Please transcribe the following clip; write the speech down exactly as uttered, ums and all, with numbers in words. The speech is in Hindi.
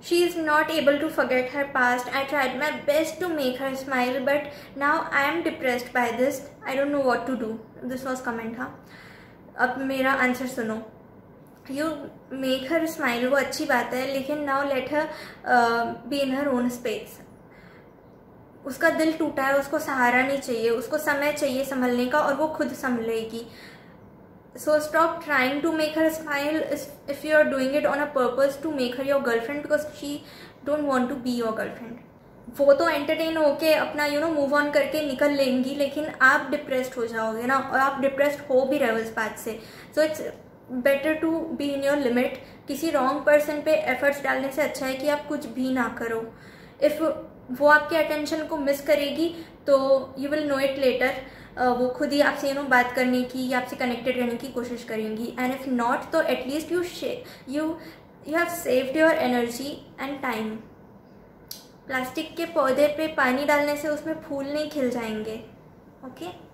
she is not able to forget her past. I tried my best to make her smile, but now I am depressed by this. I don't know what to do. This was comment था. अब मेरा आंसर सुनो. You make her smile, वो अच्छी बात है, लेकिन now let her uh, be in her own space. उसका दिल टूटा है, उसको सहारा नहीं चाहिए, उसको समय चाहिए संभलने का, और वो खुद संभलेगी. So stop trying to make her smile if you are doing it on a purpose to make her your girlfriend, because she don't want to be your girlfriend. वो तो एंटरटेन होके अपना यू नो मूव ऑन करके निकल लेंगी, लेकिन आप डिप्रेस्ड हो जाओगे ना, और आप डिप्रेस्ड हो भी रहे हो इस बात से. So it's better to be in your limit. किसी रॉन्ग पर्सन पे एफर्ट्स डालने से अच्छा है कि आप कुछ भी ना करो. इफ़ वो आपके अटेंशन को मिस करेगी तो you will know it later. वो खुद ही आपसे यू नो बात करने की या आपसे कनेक्टेड रहने की कोशिश करेंगी. एंड इफ़ नॉट तो at least you you you have saved your energy and time. Plastic के पौधे पे पानी डालने से उसमें फूल नहीं खिल जाएंगे. Okay okay?